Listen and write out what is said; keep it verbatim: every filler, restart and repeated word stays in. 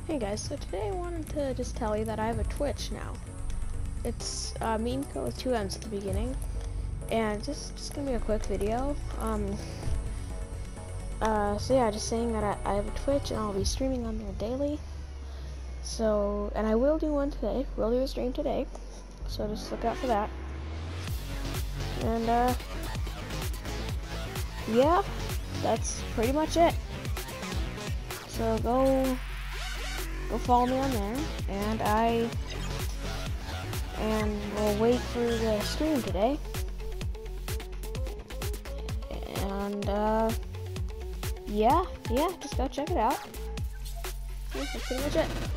Hey guys, so today I wanted to just tell you that I have a Twitch now. It's uh, Memeco with two M's at the beginning, and just just gonna be a quick video. Um, uh, so yeah, just saying that I, I have a Twitch and I'll be streaming on there daily. So, and I will do one today. Will do a stream today. So just look out for that. And uh, yeah, that's pretty much it. So go. Go follow me on there, and I, and we'll wait for the stream today, and uh, yeah, yeah, just go check it out. Yeah, that's pretty much it.